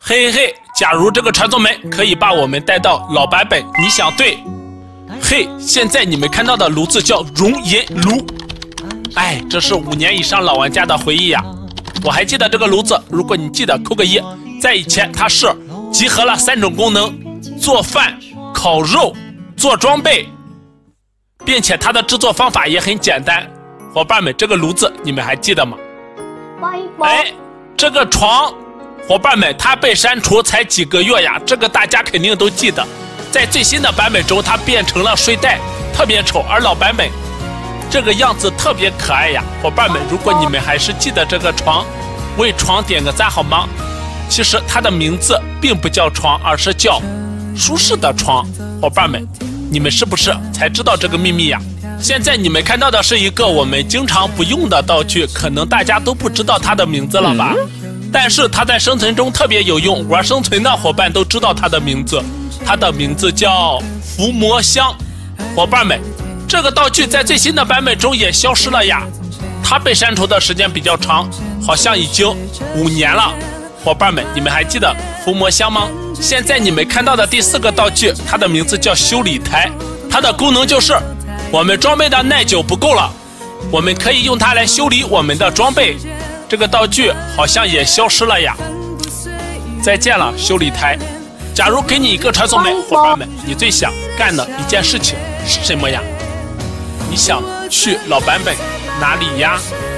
嘿嘿嘿，假如这个传送门可以把我们带到老版本，你想对？嘿，现在你们看到的炉子叫熔银炉。哎，这是5年以上老玩家的回忆呀。我还记得这个炉子，如果你记得扣个1。在以前它是集合了3种功能：做饭、烤肉、做装备，并且它的制作方法也很简单。伙伴们，这个炉子你们还记得吗？哎，这个床，伙伴们，它被删除才几个月呀，这个大家肯定都记得。在最新的版本中，它变成了睡袋，特别丑，而老版本这个样子特别可爱呀。伙伴们，如果你们还是记得这个床，为床点个赞好吗？其实它的名字并不叫床，而是叫舒适的床。伙伴们，你们是不是才知道这个秘密呀？现在你们看到的是一个我们经常不用的道具，可能大家都不知道它的名字了吧？但是它在生存中特别有用，玩生存的伙伴都知道它的名字。它的名字叫伏魔箱。伙伴们，这个道具在最新的版本中也消失了呀。它被删除的时间比较长，好像已经5年了。伙伴们，你们还记得伏魔箱吗？现在你们看到的第4个道具，它的名字叫修理台。它的功能就是我们装备的耐久不够了，我们可以用它来修理我们的装备。这个道具好像也消失了呀。再见了，修理台。假如给你一个传送门，伙伴们，你最想干的一件事情是什么呀？你想去老版本哪里呀？